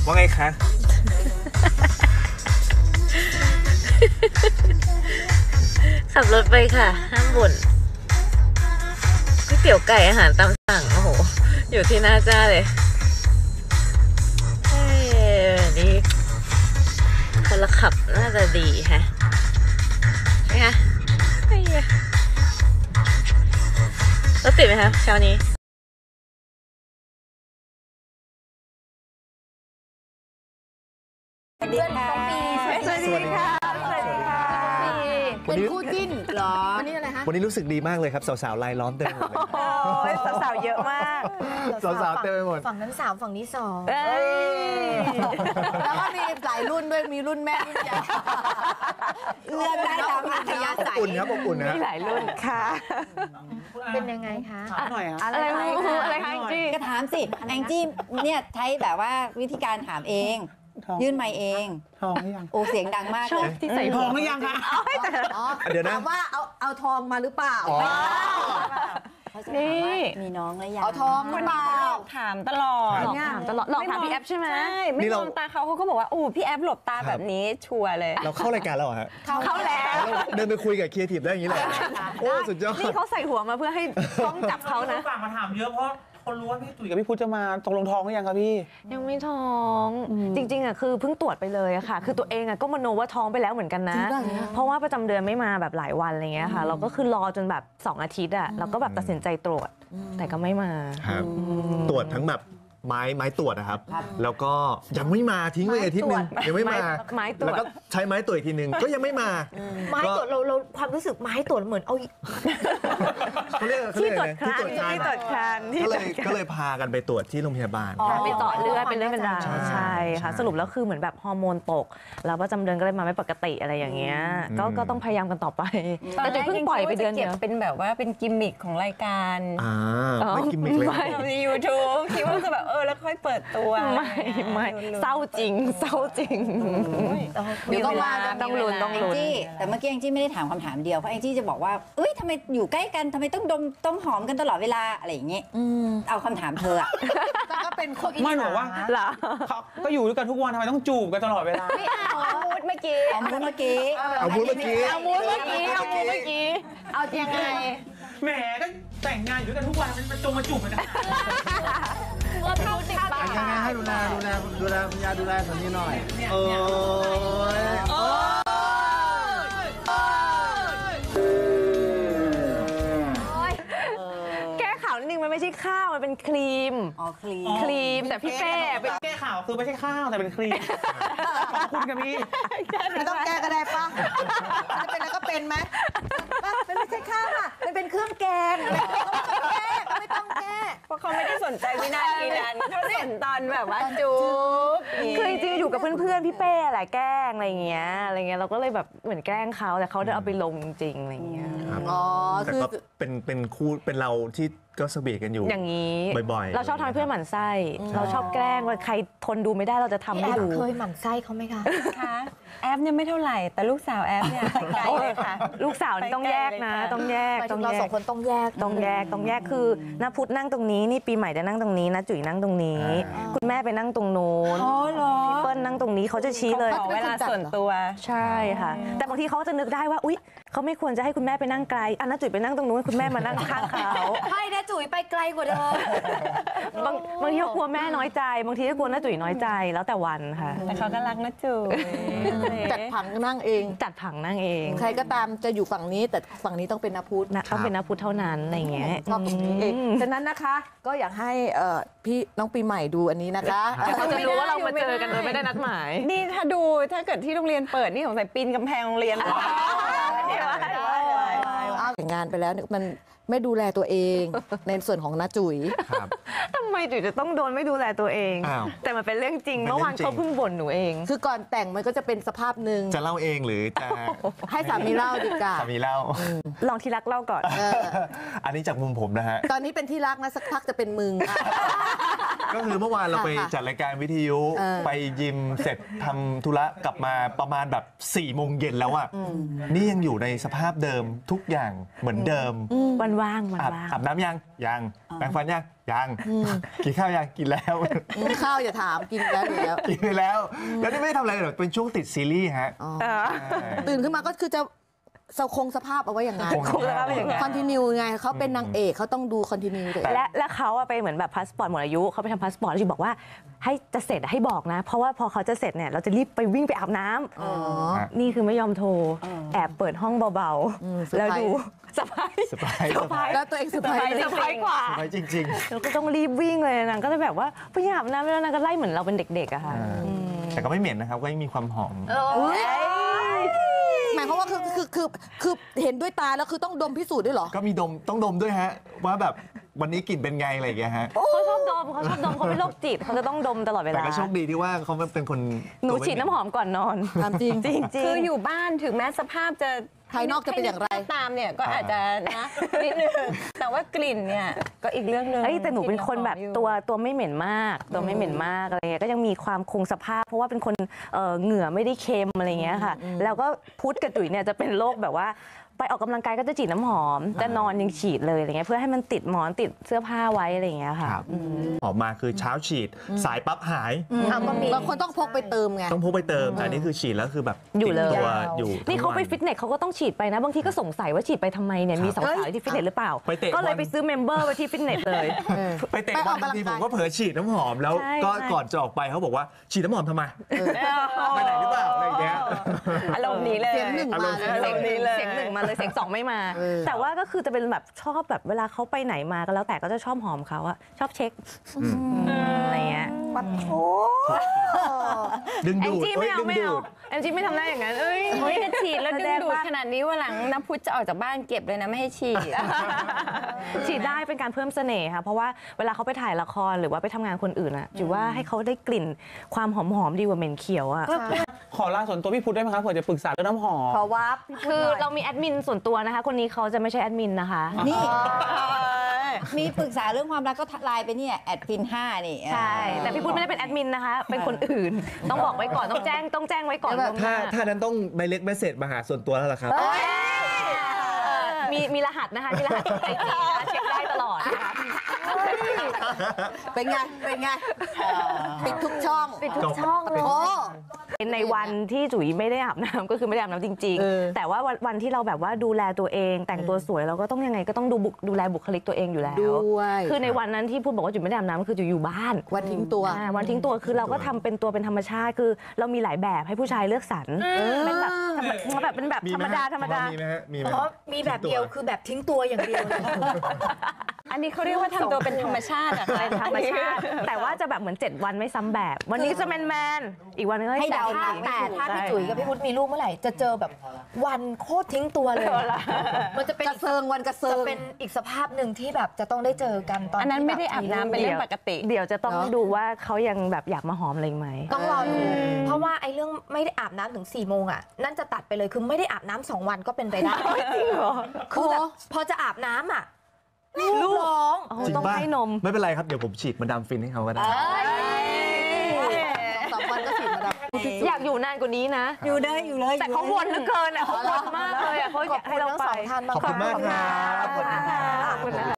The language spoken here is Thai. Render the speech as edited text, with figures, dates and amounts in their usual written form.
ว่าไงคะขับรถไปค่ะห้ามบ่นก๋วยเตี๋ยวไก่อาหารตามสั่งโอ้โหอยู่ที่หน้าจ้าเลยนี่คนละขับน่าจะดีฮะใช่ไหมคะรถติดไหมคะเช้านี้สวัสดีค่ะสวัสดีค่ะเป็นคู่จิ้นเหรอวันนี้อะไรคะวันนี้รู้สึกดีมากเลยครับสาวๆไล่ล้อมเต็มไปหมดเลยสาวๆเยอะมากสาวๆเต็มไปหมดฝั่งนั้น3ฝั่งนี้2แล้วก็มีหลายรุ่นด้วยมีรุ่นแม่รุ่นใหญ่เลือกได้ตามอัธยาศัยอบอุ่นครับอบอุ่นนะมีหลายรุ่นค่ะเป็นยังไงคะหน่อยอะไรคะแองจี้ก็ถามสิแองจี้เนี่ยใช้แบบว่าวิธีการถามเองยื่นไมค์เองทองหรือยังโอ้เสียงดังมากเลยที่ใส่ทองหรือยังคะเดี๋ยวนะถามว่าเอาทองมาหรือเปล่านี่มีน้องแล้วยังเอาทองหรือเปล่าถามตลอดหลอกถามพี่แอฟใช่ไหมใช่ไม่มองตาเขาก็บอกว่าโอ้พี่แอฟหลบตาแบบนี้ชัวร์เลยเราเข้ารายการแล้วเหรอฮะเข้าแล้วเดินไปคุยกับครีเอทีฟได้อย่างนี้เลยโอ้สุดยอดนี่เขาใส่หัวมาเพื่อให้ต้องจับเขานะฝากมาถามเยอะเพราะคนรู้ว่าพี่ตุ๋ยกับพี่พุทธจะมาตกลงทองหรือยังครับพี่ยังไม่ท้องจริงๆอ่ะคือเพิ่งตรวจไปเลยอะค่ะคือตัวเองอ่ะก็มโนว่าท้องไปแล้วเหมือนกันนะเพราะว่าประจำเดือนไม่มาแบบหลายวันอะไรเงี้ยค่ะเราก็คือรอจนแบบ2 อาทิตย์อ่ะเราก็แบบตัดสินใจตรวจแต่ก็ไม่มาตรวจทั้งแบบไม้ตรวจนะครับแล้วก็ยังไม่มาทิ้งไว้อาทิตย์นึงยังไม่มาไม้ตรวจแล้วก็ใช้ไม้ตรวจอีกทีนึงก็ยังไม่มาไม้ตรวจเราความรู้สึกไม้ตรวจเหมือนเอาเขาเรียกที่ตรวจครันก็เลยพากันไปตรวจที่โรงพยาบาลไปต่อเลือดเป็นเรื่องเป็นราวใช่ค่ะสรุปแล้วคือเหมือนแบบฮอร์โมนตกแล้วประจำเดือนก็เลยมาไม่ปกติอะไรอย่างเงี้ยก็ต้องพยายามกันต่อไปแต่เพิ่งปล่อยไปเดือนเดียวเป็นแบบว่าเป็นกิมมิคของรายการไม่กิมมิคเลยใน YouTube คิดว่าจะแบบแล้วค่อยเปิดตัวไม่เศร้าจริงเดี๋ยวก็มาต้องลุ้นแต่เมื่อกี้แองจี้ไม่ได้ถามคำถามเดียวเพราะแองจี้จะบอกว่าเอ้ยทำไมอยู่ใกล้กันทำไมต้องดมต้องหอมกันตลอดเวลาอะไรอย่างเงี้ยเอาคำถามเธอก็เป็นคนไม่หนูว่าก็อยู่ด้วยกันทุกวันทำไมต้องจูบกันตลอดเวลาไม่เอามูดเมื่อกี้เอามูดเมื่อกี้เอายังไงแหมก็แต่งงานอยู่ด้วยกันทุกวันมันจงมาจูบกันว่าเขาติดบ้าให้ดูแลคุณยาดูแลคนนี้หน่อยแก้ข่าวนิดนึงมันไม่ใช่ข้าวมันเป็นครีมครีมแต่พี่เป้เป็นแก้ข่าวคือไม่ใช่ข้าวแต่เป็นครีมขอบคุณกับพี่ไม่ต้องแก้ก็ได้ป่ะจะเป็นแล้วก็เป็นไหมมันไม่ใช่ข้าวอ่ะมันเป็นเครื่องแกงไม่ต้องแก้เพราะเขาไม่ได้สนใจวินาทีนั้นเขาสนตอนแบบว่าจูบคือจริงๆอยู่กับเพื่อนๆพี่เป้แหละแกล้งอะไรเงี้ยเราก็เลยแบบเหมือนแกล้งเขาแต่เขาได้เอาไปลงจริงอะไรเงี้ยแต่ก็เป็นคู่เป็นเราที่ก็สวีทกันอยู่อย่างนี้บ่อยๆเราชอบทำให้เพื่อนหมั่นไส้เราชอบแกล้งว่าใครทนดูไม่ได้เราจะทำให้ดูเคยหมั่นไส้เขาไหมคะแอฟเนี่ยไม่เท่าไหร่แต่ลูกสาวแอฟเนี่ยไกลเลยค่ะลูกสาวนี่ต้องแยกนะต้องแยกเรา2 คนต้องแยกคือน้าพุทธนั่งตรงนี้นี่ปีใหม่จะนั่งตรงนี้นะจุ๋ยนั่งตรงนี้คุณแม่ไปนั่งตรงโน้นพี่เปิ้ลนั่งตรงนี้เขาจะชี้เลยเวลาส่วนตัวใช่ค่ะแต่บางทีเขาจะนึกได้ว่าอุ๊ยเขาไม่ควรจะให้คุณแม่ไปนั่งไกลน้าจุ๋ยไปนั่งตรงนู้นคุณแม่มานั่งข้างเขาให้น้าจุ๋ยไปไกลกว่าเดิมบางทีเขากลัวแม่น้อยใจบางทีก็กลัวน้าจุ๋ยน้อยใจแล้วแต่วันค่ะแต่เขาก็รักน้าจุ๋ยจัดผังนั่งเองใครก็ตามจะอยู่ฝั่งนี้แต่ฝั่งนี้ต้องเป็นน้าพุทธต้องเป็นน้าพุทธเท่านั้นอะไรเงี้ยชอบตรงนี้เองฉะนั้นนะคะก็อยากให้พี่น้องปีใหม่ดูอันนี้นะคะเขาจะรู้ว่าเรามาเจอกันโดยไม่ได้นัดหมายนี่ถ้าเกิดที่โรงเรียนเปิดนี่สงสัยปีนกำแพงโรงเรียนแต่งงานไปแล้วมันไม่ดูแลตัวเองในส่วนของน้าจุ๋ยทำไมจุ๋ยจะต้องโดนไม่ดูแลตัวเองแต่มันเป็นเรื่องจริงเมื่อวานเขาเพิ่งบ่นหนูเองคือก่อนแต่งมันก็จะเป็นสภาพหนึ่งจะเล่าเองหรือจะให้สามีเล่าดีกว่าสามีเล่าลองที่รักเล่าก่อนอันนี้จากมุมผมนะฮะตอนนี้เป็นที่รักนะสักพักจะเป็นมึงก็คือเมื่อวานเราไปจัดรายการวิทยุไปยิมเสร็จทำธุระกลับมาประมาณแบบ4 โมงเย็นแล้วอ่ะนี่ยังอยู่ในสภาพเดิมทุกอย่างเหมือนเดิมวันว่างวันอาบว่างอาบน้ำยังแปรงฟันยังกินข้าวยังกินแล้วข้าวอย่าถามกินแล้วอยู่แล้วกินไปแล้วแล้วนี่ไม่ได้ทำอะไรหรอกเป็นช่วงติดซีรีส์ฮะตื่นขึ้นมาก็คือจะคงสภาพเอาไว้อย่างนั้นคงสภาพเป็นอย่างนั้นคอนติเนียไงเขาเป็นนางเอกเขาต้องดูคอนติเนียเลยและเขาอะไปเหมือนแบบพาสปอร์ตหมดอายุเขาไปทำพาสปอร์ตแล้วจีบอกว่าให้จะเสร็จให้บอกนะ เพราะว่าพอเขาจะเสร็จเนี่ยเราจะรีบไปวิ่งไปอาบน้ำนี่คือไม่ยอมโทรแอบเปิดห้องเบาๆแล้วดูสบายสบายแล้วตัวเองสบายสบายกว่าสบายจริงแล้วก็ต้องรีบวิ่งเลยนางก็เลยแบบว่าไปอาบน้ำแล้วนางก็ไล่เหมือนเราเป็นเด็กๆอะค่ะๆ แต่ก็ไม่เหม็นนะครับก็ยังมีความหอมหมายความว่าคือเห็นด้วยตาแล้วคือต้องดมพิสูจน์ด้วยเหรอก็มีต้องดมด้วยฮะว่าแบบวันนี้กลิ่นเป็นไงอะไรอย่างเงี้ยฮะเขาชอบดมเขาเป็นโรคจิตเขาจะต้องดมตลอดเวแต่ลาก็โชคดีที่ว่าเขาเป็นคนหนูฉีดน้ำหอมก่อนนอนตามจริงจริงคืออยู่บ้านถึงแม้สภาพจะภายนอกจะเป็นอย่างไรตามเนี่ยก็อาจจะนะนิดนึงแต่ว่ากลิ่นเนี่ยก็อีกเรื่องหนึงเอ้ยแต่หนูเป็นคนแบบตัวไม่เหม็นมากตัวไม่เหม็นมากอะไรเงี้ยก็ยังมีความคงสภาพ เพราะว่าเป็นคนเหงื่อไม่ได้เค็มอะไรเงี้ยค่ะแล้วก็พุทธกับจุ๋ยเนี่ยจะเป็นโรคแบบว่าไปออกกำลังกายก็จะฉีดน้ำหอมจะนอนยังฉีดเลยอะไรเงี้ยเพื่อให้มันติดหมอนติดเสื้อผ้าไว้อะไรเงี้ยค่ะครับออกมาคือเช้าฉีดสายปั๊บหายก็มีบางคนต้องพกไปเติมไงต้องพกไปเติมแต่อันนี้คือฉีดแล้วคือแบบอยู่เลยติดตัวอยู่นี่เขาไปทั้งวันฟิตเนสเขาก็ต้องฉีดไปนะบางทีก็สงสัยว่าฉีดไปทำไมเนี่ยมีสาวๆที่ฟิตเนสหรือเปล่าไปเตะก็เลยบอลไปซื้อเมมเบอร์ไว้ที่ฟิตเนสเลยไปเตะบอลบางทีผมก็เผลอฉีดน้ำหอมแล้วใช่ก็ใช่ก่อนจะออกไปเขาบอกว่าฉีดน้ำหอมทำไมไปไหนหรือเปล่าอะไรอย่างเงี้ยอารมณ์นี้เลยเสียงหนึ่งมาเสียงหนึ่งเสียงหนึ่งมาเลยเสียงสองไม่มา แต่ว่าก็คือจะเป็นแบบชอบแบบเวลาเขาไปไหนมาก็แล้วแต่ก็จะชอบหอมเขาอะชอบเช็คอะไรเงี้ยปัดโถดึงแอดูงดจี้ไม่เอาดึงไม่ดูเอาดแองจี้ไม่ทำได้อย่างนั้นเอ้ยเฮ้ยถ้าฉีดแล้วดึงดูดแสดงว่าขนาดนี้วันหลังน้ำพุชจะออกจากบ้านเก็บเลยนะไม่ให้ฉีดฉีดได้เป็นการเพิ่มเสน่ห์ค่ะเพราะว่าเวลาเขาไปถ่ายละครหรือว่าไปทำงานคนอื่นอะถือว่าให้เขาได้กลิ่นความหอมๆดีกว่าเหม็นเขียวอะขอลาส่วนตัวพี่พุทธได้ไหมครับเผื่อจะปรึกษาเรื่องน้ำหอมขอวับคือเรามีแอดมินส่วนตัวนะคะคนนี้เขาจะไม่ใช่แอดมินนะคะนี่ มีปรึกษาเรื่องความรักก็ไลน์ไปเนี่ย@fin5นี่ใช่แต่พี่พุทธไม่ได้เป็นแอดมินนะคะเป็นคนอื่นต้องบอกไว้ก่อนต้องแจ้งไว้ก่อนล่วงหน้าถ้านั้นต้องไดเรกเมสเซจมาหาส่วนตัวแล้วล่ะครับมีรหัสนะคะมีรหัสไอจีนะคะเช็คได้ตลอดนะคะเป็นไง เป็นไงปิดทุกช่องปิดทุกช่องเลยโอ้ในวันที่จุ๋ยไม่ได้อาบน้ำก็คือไม่ได้อาบน้ำจริง ๆ แต่ว่าวันที่เราแบบว่าดูแลตัวเอง แต่งตัวสวยเราก็ต้องยังไงก็ต้องดูแลบุคลิกตัวเองอยู่แล้วด้วยคือในวันนั้นที่พูดบอกว่าจุ๋ยไม่ได้อาบน้ำคือจุ๋ยอยู่บ้านวันทิ้งตัววันทิ้งตัวคือเราก็ทำเป็นตัวเป็นธรรมชาติคือเรามีหลายแบบให้ผู้ชายเลือกสรรเป็นแบบเป็นแบบธรรมดามีไหมฮะมีไหมเพราะมีแบบเดียวคือแบบทิ้งตัวอย่างเดียวเลยอันนี้เขาเรียกว่าทำตัวเป็นธรรมชาติอะค่ะเป็นธรรมชาติแต่ว่าจะแบบเหมือน7 วันไม่ซ้ำแบบ วันนี้จะแมนอีกวันนึงให้เดาแต่แต่ถ้าพี่จุ๋ยกับพี่พุทธมีลูกเมื่อไหร่จะเจอแบบวันโคตรทิ้งตัวเลย มันจะเป็นกระเซิงวันกระเซิจะงเป็นอีกสภาพหนึ่งที่แบบจะต้องได้เจอกันตอนอันนั้นที่ไม่ได้อาบน้ำเป็นเรื่องปกติเดี๋ยวจะต้องดูว่าเขายังแบบอยากมาหอมอะไรไหมต้องรอดูเพราะว่าไอ้เรื่องไม่ได้อาบน้ำถึง4 โมงอ่ะนั่นจะตัดไปเลยคือไม่ได้อาบน้ำ2 วันก็เป็นไปได้จริงเหรอคือแบบพอจะอาบน้ำอ่ะลูกร้องอ๋อจริงต้องป่ะให้นมไม่เป็นไรครับ เดี๋ยวผมฉีดมาดามฟินให้เขาก็ได้ 2 วันก็ฉีดมาดับอยากอยู่นานกว่านี้นะอยู่ได้อยู่เลยแต่เขาวนเหลือเกินอ่ะเขาวนมากเลยอ่ะเขาอยากให้เราไปขอบคุณทั้งสองท่านมากขอบคุณมากครับขอบคุณค่ะ